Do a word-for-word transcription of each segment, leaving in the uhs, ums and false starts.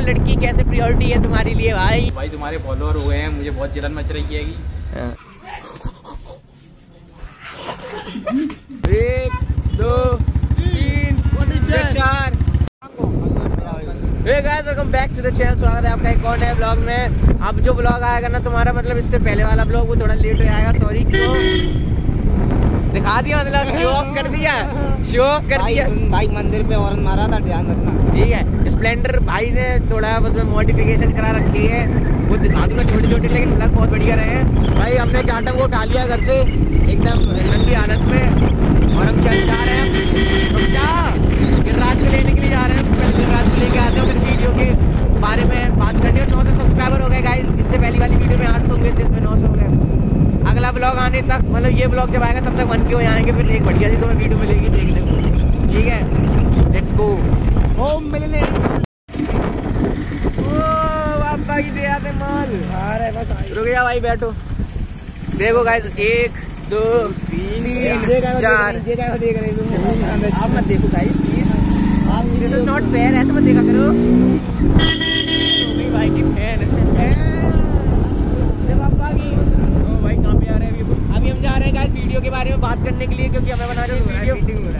लड़की कैसे प्रायोरिटी है तुम्हारे लिए भाई? भाई तुम्हारे फॉलोअर हुए हैं, मुझे बहुत जलन मच रही है। एक दो तीन चार। Hey guys, welcome back to the channel. स्वागत है आपका एक और नए ब्लॉग में। अब जो ब्लॉग आएगा ना तुम्हारा, मतलब इससे पहले वाला ब्लॉग वो थोड़ा लेट हो जाएगा, सॉरी। क्यों दिखा दिया, मतलब शो ऑफ कर दिया, शो ऑफ कर दिया भाई। मंदिर पे हॉर्न मारा था, ध्यान रखना। ठीक है, स्प्लेंडर भाई ने थोड़ा मतलब मॉडिफिकेशन करा रखी है, वो दिखा दूंगा छोटे छोटे, लेकिन ब्लॉग बहुत बढ़िया रहे हैं भाई। हमने चाटा को उठा लिया घर से एकदम नंगी हालत में, और हम चल जा रहे हैं तो क्या गिरिराज को लेने के लिए जा रहे हैं। पहले गिरिराज को लेके आते हैं, फिर वीडियो के बारे में बात करनी है। नौ सौ सब्सक्राइबर हो गए गाइस, इससे पहली वाली वीडियो में आठ सौ हुए थे, इसमें नौ सौ हो गए। अगला ब्लॉग आने तक, मतलब ये ब्लॉग जब आएगा तब तक वन के हो जाएंगे, फिर एक बढ़िया सी तुम्हें वीडियो मिलेगी, देख लो। ठीक है, लेट्स गो। होम मिलने ओ बाबा की दे आते माल। अरे बस रुक जा भाई, बैठो। देखो गाइस, एक दो तीन चार। देख रहे तुम, आप मत देखो guys please, this is not fair, ऐसे मत देखा करो। भाई की फैन भाई, कहाँ पे आ रहे हैं अभी? अभी हम जा रहे हैं गाइस वीडियो के बारे में बात करने के लिए, क्योंकि हमें बना रहे वीडियो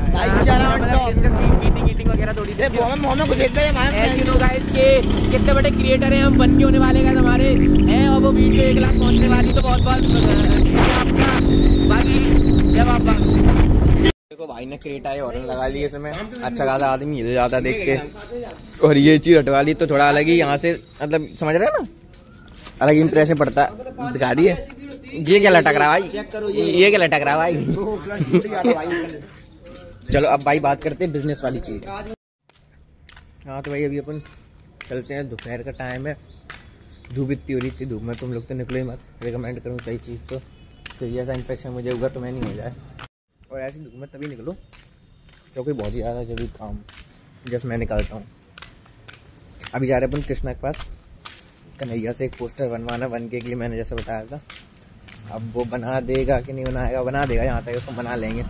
मीटिंग मीटिंग वगैरह थोड़ी सी। गाइस के कितने बड़े क्रिएटर हैं हम, बन के होने वाले गाइस हमारे हैं, और वो वीडियो एक लाख पहुंचने वाली, तो बहुत बहुत आपका। बाकी जब आप देखो भाई ने क्रेटा है हॉर्न लगा ली, इसमें अच्छा खासा आदमी हिल जाता देख के, और ये चीज हटवा ली तो थोड़ा अलग ही यहाँ से, मतलब समझ रहे हैं ना, अलग इंप्रेशन पड़ता है। दिखा दिए ये क्या लटक रहा है भाई, चेक करो ये ये क्या लटक रहा है भाई। चलो अब भाई बात करते हैं बिजनेस वाली चीज। हाँ तो भाई अभी अपन चलते हैं, दोपहर का टाइम है, धूप इतनी हो रही थी, धूप में तुम लोग तो निकलो ही मत, रिकमेंड करूँ सही चीज़ तो, फिर ऐसा इन्फेक्शन मुझे होगा तो मैं नहीं हो जाए। और ऐसी धूप में तभी निकलो क्योंकि बहुत ही ज़्यादा जरूरी काम, जस्ट मैं निकलता हूँ। अभी जा रहे अपन कृष्णा के पास, कन्हैया से एक पोस्टर बनवाना वन के लिए, मैंने जैसे बताया था। अब वो बना देगा कि नहीं बनाएगा, बना देगा, यहाँ तक उसको बना लेंगे।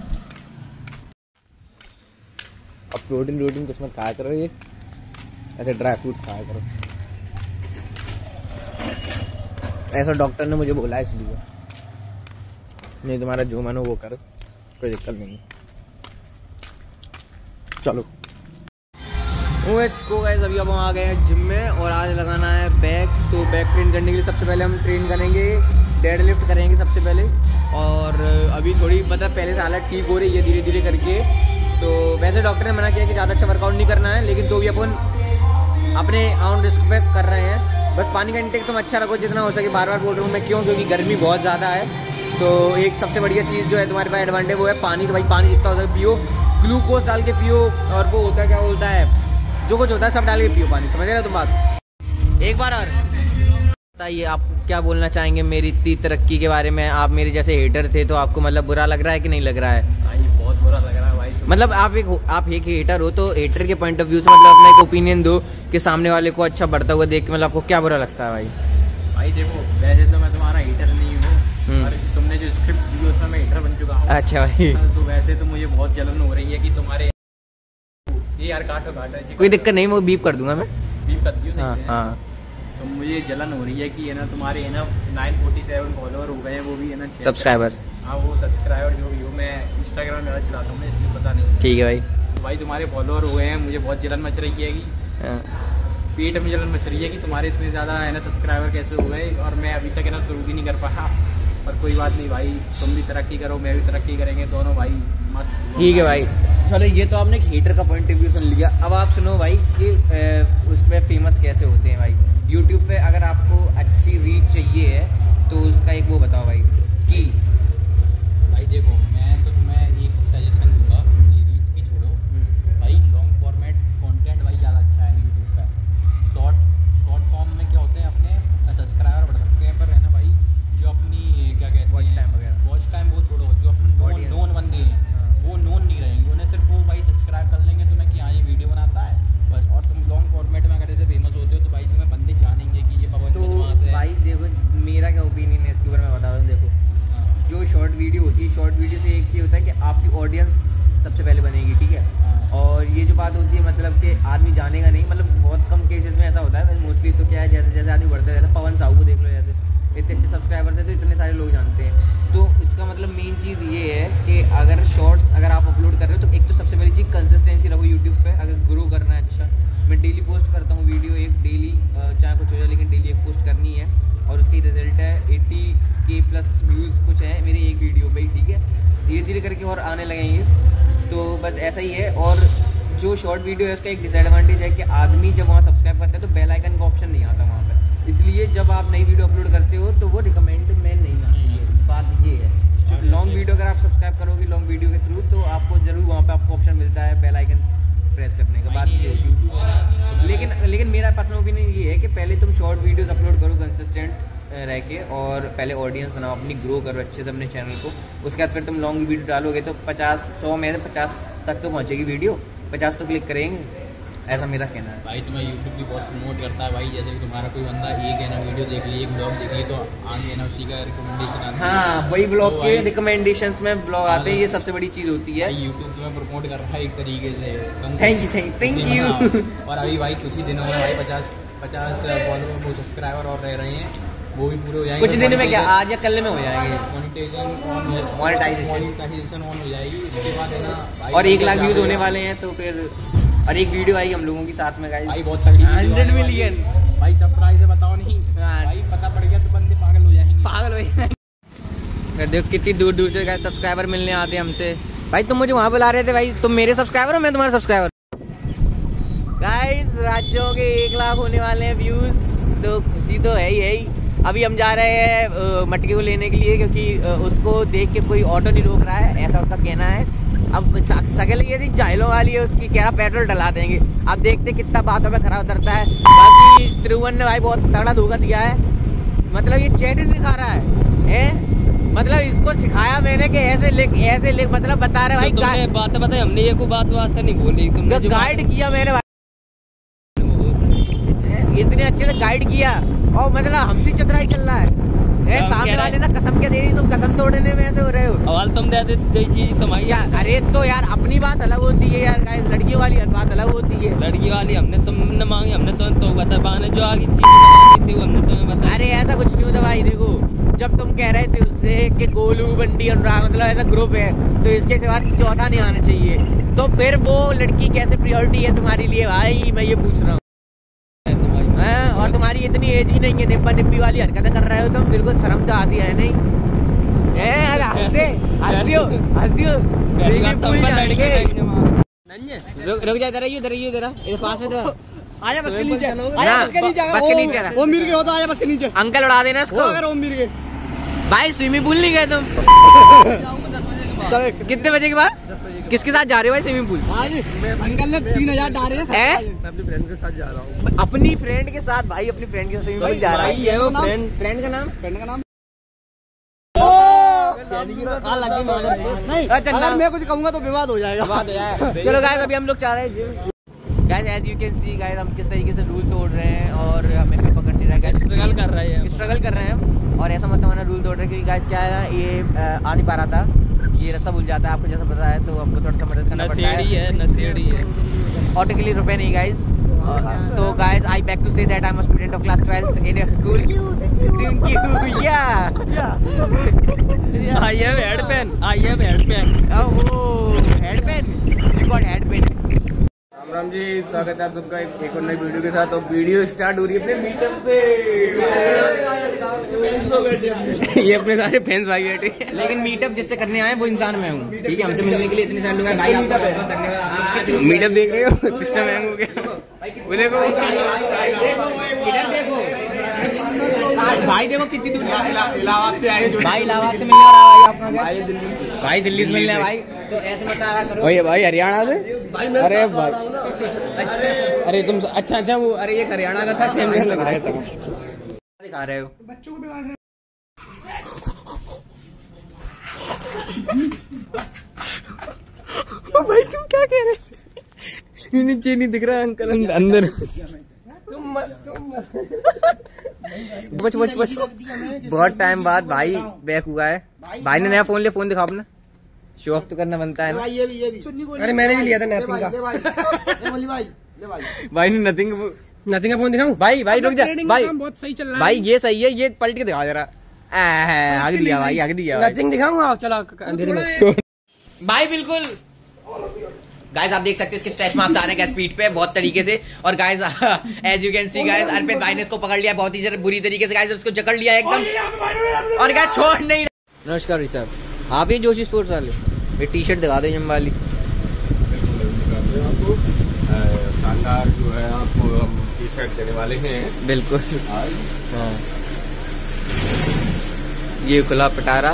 अब प्रोटीन प्रोटीन कुछ मत खाया करो, ये ऐसे ड्राई फ्रूट्स खाया करो, ऐसा डॉक्टर ने मुझे बोला है, इसलिए। नहीं तुम्हारा जो मन हो वो करो, कोई दिक्कत नहीं। चलो को गाइस, अभी अब हम आ गए हैं जिम में, और आज लगाना है बैक। तो बैक ट्रेन करने के लिए सबसे पहले हम ट्रेन करेंगे, डेड लिफ्ट करेंगे सबसे पहले। और अभी थोड़ी मतलब पहले से हालत ठीक हो रही है धीरे धीरे करके। तो वैसे डॉक्टर ने मना किया कि ज़्यादा अच्छा वर्कआउट नहीं करना है, लेकिन तो भी अपन अपने ऑन रिस्क पे कर रहे हैं। बस पानी का इंटेक तुम अच्छा रखो जितना हो सके, बार बार बोल रहा हूँ मैं, क्यों? क्योंकि गर्मी बहुत ज़्यादा है। तो एक सबसे बढ़िया चीज़ जो है तुम्हारे पास एडवांटेज, वो है पानी। तो भाई पानी जितना हो सके पियो, ग्लूकोज डाल के पियो, और वो होता है क्या बोलता है, जो कुछ होता है सब डाल के पियो पानी, समझ रहे हो तुम बात? एक बार और बताइए, आप क्या बोलना चाहेंगे मेरी इतनी तरक्की के बारे में? आप मेरे जैसे हेटर थे, तो आपको मतलब बुरा लग रहा है कि नहीं लग रहा है? भाई बहुत बुरा लग रहा है भाई। मतलब आप एक आप एक हेटर हो, तो हेटर के पॉइंट ऑफ व्यू से मतलब अपना एक ओपिनियन दो कि सामने वाले को अच्छा बढ़ता हुआ देख के मतलब आपको क्या बुरा लगता है भाई? भाई देखो, वैसे तो मैं तुम्हारा हेटर नहीं हूँ, और तुमने जो स्क्रिप्ट दी उसमें मैं हेटर बन चुका हूँ। अच्छा भाई, तो वैसे तो मुझे बहुत जलन हो रही है कि तुम्हारे ये यार काटो काटो, कोई दिक्कत नहीं, वो बीप कर दूंगा मैं, बीप कर दियो। हाँ हाँ। तो मुझे जलन हो रही है कि है ना तुम्हारे है ना नाइन फोर्टी सेवन फॉलोअर हो गए हैं, वो भी है ना सब्सक्राइबर। हाँ वो सब्सक्राइबर जो भी हो, मैं इंस्टाग्राम में चलाता हूँ, इसलिए पता नहीं। ठीक है भाई। तो भाई तुम्हारे फॉलोअर हो गए हैं, मुझे बहुत जलन मच रही है कि पेट में जलन मच रही है कि तुम्हारे इतने ज़्यादा है ना सब्सक्राइबर कैसे हो गए, और मैं अभी तक है ना शुरू भी नहीं कर पाया। पर कोई बात नहीं भाई, तुम भी तरक्की करो, मैं भी तरक्की करेंगे, दोनों भाई मस्त। ठीक है भाई, चलो ये तो आपने एक हेटर का पॉइंट ऑफ व्यू सुन लिया। अब आप सुनो भाई कि उसमें फेमस कैसे होते हैं भाई। यूट्यूब पे अगर आपको अच्छी रीच चाहिए है तो उसका एक वो बताओ भाई कि भाई देखो, मैं तो तुम्हें एक सजेशन दूंगा, ये रीच की छोड़ो भाई, लॉन्ग फॉर्मेट कंटेंट भाई ज़्यादा अच्छा है यूट्यूब पे। शॉर्ट शॉर्ट फॉर्म में क्या होते हैं, अपने सब्सक्राइबर बढ़ सकते हैं, पर है ना भाई जो अपनी क्या कहते हैं वॉच टाइम वगैरह, वॉच टाइम वो छोड़ो, जो अपने नोन बंदे हैं वो नोन नहीं रहेंगे, उन्हें सिर्फ वो भाई सब्सक्राइब कर लेंगे तुम्हें कि हाँ ये वीडियो बनाता है बस। और तुम लॉन्ग फॉर्मेट में अगर ऐसे फेमस होते हो तो भाई तुम्हें बंदे जानेंगे कि ये पवन तो भाई देखो मेरा क्या ओपिनियन है इसके ऊपर मैं बता दूँ। देखो जो शॉर्ट वीडियो होती है, शॉर्ट वीडियो से करता हूँ वीडियो एक डेली, चाहे कुछ हो जाए लेकिन डेली एक पोस्ट करनी है, और उसकी रिजल्ट है अस्सी के प्लस व्यूज़ कुछ है मेरे एक वीडियो पे, ठीक है। धीरे धीरे करके और आने लगेंगे, तो बस ऐसा ही है। और जो शॉर्ट वीडियो है उसका एक डिसएडवांटेज है कि आदमी जब वहाँ सब्सक्राइब करता है तो बेल आइकन का ऑप्शन नहीं आता वहाँ पर, इसलिए जब आप नई वीडियो अपलोड करते हो तो वो रिकमेंड में नहीं आती है। बात ये है, लॉन्ग वीडियो अगर आप सब्सक्राइब करोगे लॉन्ग वीडियो के थ्रू तो आपको जरूर वहाँ पे आपको ऑप्शन मिलता है बेल आइकन प्रेस करने का। बात ये है, लेकिन लेकिन मेरा पर्सनल ओपिनियन ये है कि पहले तुम शॉर्ट वीडियोस अपलोड करो कंसिस्टेंट रह के, और पहले ऑडियंस बनाओ अपनी, ग्रो करो अच्छे से अपने चैनल को। उसके बाद फिर तुम लॉन्ग वीडियो डालोगे तो पचास सौ में पचास तक तो पहुँचेगी वीडियो, पचास तो क्लिक करेंगे, ऐसा मेरा कहना है। भाई तुम्हें यूट्यूब भी बहुत प्रमोट करता है भाई, जैसे कि तुम्हारा कोई बंदा एक है ना वीडियो देख ली, एक ब्लॉग देख ली तो आगे ना उसी का रिकमेंडेशन आता है। हाँ, वही ब्लॉग तो के रिकमेंडेशंस में ब्लॉग आते हैं, ये सबसे बड़ी चीज़ होती है। यूट्यूब तुम्हें प्रमोट कर रहा है एक तरीके से। Thank you thank thank you. और अभी भाई कुछ ही दिनों में भाई पचास पचास फॉलोअर वो सब्सक्राइबर और रह रहे हैं, वो भी पूरे हो जाएंगे कुछ दिन में, क्या आज या कल में हो जाएंगे, मोनेटाइजेशन मोनेटाइजेशन ऑन हो जाएगी। इसके बाद है ना और एक लाख व्यूज होने वाले हैं, तो फिर और एक वीडियो आई हम लोगों की साथ में गाइस, भाई बहुत तगड़ी हंड्रेड मिलियन भाई, सरप्राइज है बताओ नहीं भाई, पता पड़ गया तो बंदे पागल हो जाएंगे, पागल हो जाएंगे। देखो कितनी दूर दूर से गाइस सब्सक्राइबर मिलने आते हैं हमसे। भाई तुम मुझे वहाँ बुला रहे थे, भाई तुम मेरे सब्सक्राइबर हो, मैं तुम्हारा सब्सक्राइबर। गाइस राज्यों के एक लाख होने वाले हैं व्यूज, तो खुशी तो है ही है ही। अभी हम जा रहे हैं मटके को लेने के लिए, क्योंकि आ, उसको देख के कोई ऑटो नहीं रोक रहा है, ऐसा उसका कहना है। अब सकल ये थी जाइलों वाली है उसकी, कह रहा पेट्रोल डला देंगे। अब देखते कितना बातों में खरा उतरता है। बाकी त्रिभुवन ने भाई बहुत तगड़ा धोखा दिया है, मतलब ये चैट नहीं दिखा रहा है, है? मतलब इसको सिखाया मैंने कि ऐसे लिख ऐसे लिख, मतलब बता रहे भाई तो बात बताई हमने, ये कोई बात वात से नहीं बोली, तुमने गाइड किया मैंने भाई, इतने अच्छे से गाइड किया, और मतलब हमसे चतुराई चल रहा है। ए, सामने वाले ना कसम क्या दे दी, तुम कसम तोड़ने में ऐसे हो रहे हो। अवाल तुम दे दे चीज तुम्हारी क्या? अरे तो यार अपनी बात अलग होती है यार, लड़कियों वाली बात अलग होती है। लड़की वाली हमने तुमने मांगी, हमने तो तो बता बाने जो आगे चीज थी हमने तुम्हें बताया। अरे ऐसा कुछ नहीं होता भाई, देखो जब तुम कह रहे थे उससे कि गोलू बंटी अनुराग मतलब ऐसा ग्रुप है, तो इसके सिवा चौथा नहीं आना चाहिए, तो फिर वो लड़की कैसे प्रायोरिटी है तुम्हारे लिए भाई, मैं ये पूछ रहा हूँ। और तुम्हारी इतनी एज भी नहीं है, निब्बा निब्बी वाली हरकतें कर रहे हो तुम, बिल्कुल शर्म तो आती है नहीं? हंसते हंसती हो हंसती हो रुक रुक जा, इधर आइए इधर आइए इधर पास में, तो आजा बस के नीचे, आजा बस के नीचे, बस के नीचे ओम वीर के हो तो आजा बस के नीचे, अंकल उड़ा देना इसको अगर ओम वीर के। भाई स्विमिंग पूल नहीं गए तुम? कितने बजे के बाद? किसके साथ जा रहे हो भाई स्विमिंग पूल? आज अंकल ने तीन हजार डाले हैं, मैं अपनी फ्रेंड के साथ जा रहा हूँ। अपनी फ्रेंड के साथ भाई, अपनी फ्रेंड के साथ स्विमिंग पूल जा रहा है। ये वो फ्रेंड फ्रेंड का नाम फ्रेंड का नाम नहीं, अगर मैं कुछ कहूँगा तो विवाद हो जाएगा। चलो गाइस अभी हम लोग चाह रहे हैं guys, as you can see guys हम किस तरीके से रूल तोड़ रहे हैं, और हमें भी पकड़ नहीं रहा है, स्ट्रगल कर रहे हैं स्ट्रगल कर रहे हैं हम। और ऐसा मत समझना रूल तोड़ रहे हैं, क्योंकि गाइस क्या है ना, ये आ नहीं पा रहा था, ये रास्ता भूल जाता है, आपको जैसा पता है, तो हमको थोड़ा सा मदद करना पड़ता है। नशेड़ी है ऑटो के लिए रुपए नहीं गाइस। तो guys I back to say that I am a student of class twelfth in a school. Thank you yeah I have head pain, I have head pain. Oh head pain, you got head pain. Ram Ram ji, स्वागत है आप सबका एक और नई video के साथ। तो वीडियो स्टार्ट हो रही है अपने मीटअप से। ये अपने सारे फैंस भाई बैठे हैं, लेकिन मीटअप जिससे करने आए वो इंसान मैं हूँ, ठीक है? हमसे मिलने के लिए इतने सारे लोग हैं भाई, आपका बहुत बहुत धन्यवाद। मीटअप देख रहे हो, सिस्टम हैंग हो गया। वो देखो इधर देखो भाई, देखो कितनी दूर इलाहाबाद से आए जो भाई, इलाहाबाद से मिलने वाला भाई आपका भाई, दिल्ली से भाई, दिल्ली से मिलने भाई, तो ऐसे मत आया करो। भैया भाई हरियाणा से, अरे भाई अच्छा, अरे तुम अच्छा अच्छा वो, अरे ये हरियाणा का था, सेम लग रहा है सब दिखा रहे हो बच्चों को भाई तुम क्या कह रहे थे? नीचे नहीं दिख रहा अंकल अंदर। तुम बच बच बच बहुत टाइम बाद भाई बैक हुआ है। भाई ने नया फोन लिया, फोन दिखाओ अपना, शो ऑफ तो करना बनता है ना। ये भी ये भी अरे मैंने भी लिया था नथिंग का। भाई ने नथिंग नथिंग का फोन दिखाऊं? भाई भाई रुक जा भाई, बहुत सही चल रहा है भाई ये सही है, ये पलट के दिखा जरा। हक दिया भाई, हक दिया। नथिंग दिखाऊंगा, चलो अंधेरे में भाई बिल्कुल गाइस आप देख सकते हैं इसके स्ट्रेच मार्क्स आ रहे हैं स्पीड पे बहुत तरीके से। और guys as you can see guys Arpit भाई ने इसको पकड़ लिया बहुत ही बुरी तरीके से गाइस, उसको जकड़ लिया एकदम और गाइस छोड़ नहीं। नमस्कार साहब, आप ही जोशी स्पोर्ट्स वाले, ये टी शर्ट दिखा दो जम वाली। शानदार जो है आपको हम टी शर्ट देने वाले हैं। बिल्कुल हाँ, ये खुला पटारा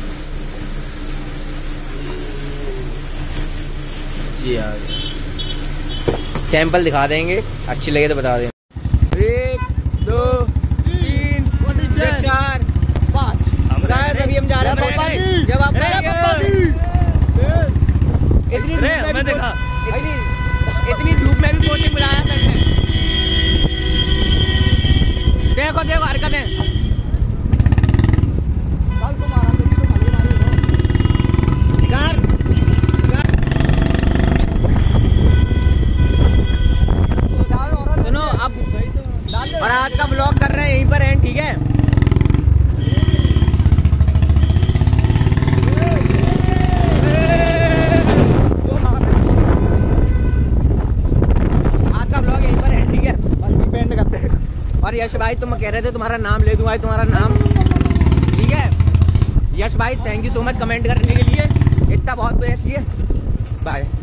जी हाँ, सैंपल दिखा देंगे, अच्छी लगे तो बता देंगे। एक दो तीन चार पाँच, अभी हम जा रहे हैं जब आप इतनी धूप में भी इतनी इतनी धूप में भी कोचिंग बुलाया करते हैं। देखो देखो हरकतें, सुनो अब और आज का ब्लॉग कर रहे हैं यहीं पर एंड, ठीक है। और यश भाई तुम कह रहे थे तुम्हारा नाम ले दूं भाई, तुम्हारा नाम ठीक है। यश भाई thank you so much comment करने के लिए, इतना बहुत बहुत है। बाय।